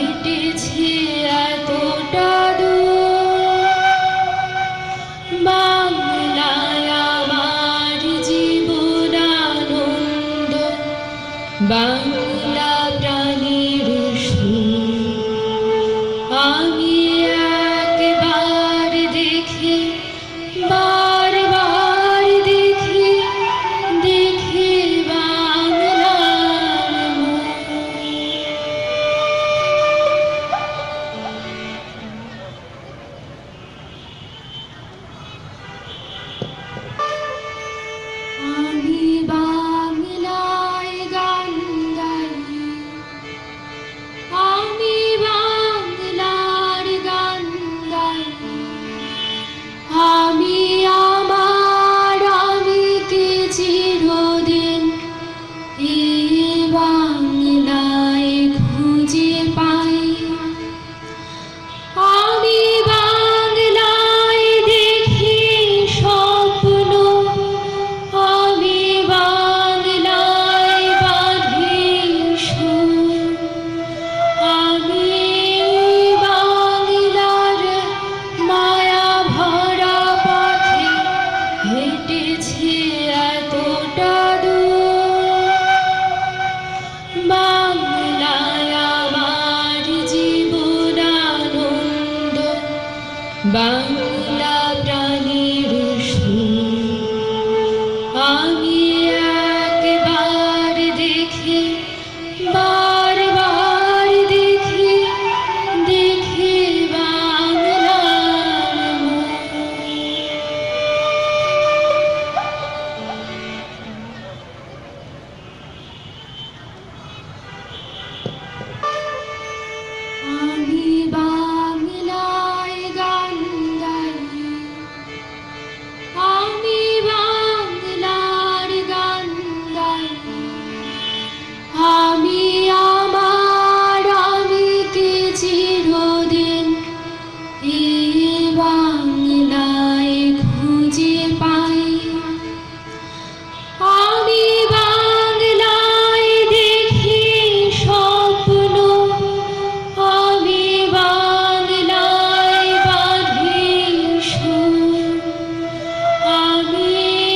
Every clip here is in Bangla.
হেঁটেছি এতটা দূর, বাংলায় আমার জীবনানন্দ, বাংলা প্রাণীর সুর। আমি একবার দেখি, বারবার দেখি, দেখি বাংলার মুখ। আমি বাংলায় গান গাই, আমি বাংলার গান গাই, আমি আমার আমিকে চিরদিন এই বাংলায় খুঁজে পাই। আমি বাংলায় দেখি স্বপ্ন, আমি বাংলায় বাঁধি সুর। আমি বাংলার মায়া ভরা পথে হেঁটেছি এতটা দূর, বাংলায় আমার জীবনানন্দ, বাংলা প্রাণীর সুর। আমি একবার দেখি, বারবার দেখি, দেখি বাংলার মুখ। আমি বাংলায় গান গাই, আমি বাংলার গান গাই, আমি আমার আমিকে চিরদিন এই বাংলায় খুঁজে পাই। আমি বাংলায় দেখি স্বপ্ন, আমি বাংলায় বাঁধি সুর। আমি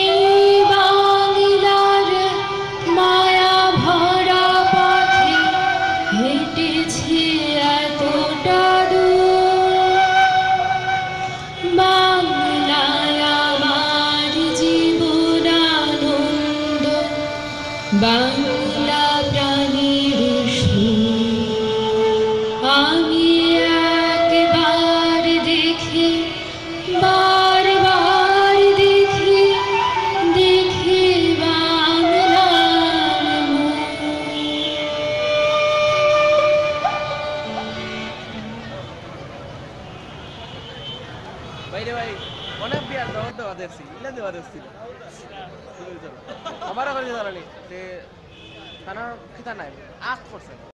বাংলার মায়া ভরা পথে হেঁটেছি এতটা দূর, বাংলায় আমার জীবনানন্দ, বাংলা প্রাণীর সুর। আমি একবার দেখি, বারবার দেখি, দেখি বাংলার মুখ। বাইরে ভাই অনেক বিয়ার দেওয়া দেখছি, ইলা দেওয়া দেখছি আমার ওখানে জানানি যে থানার খিতা নাই আখ করছে।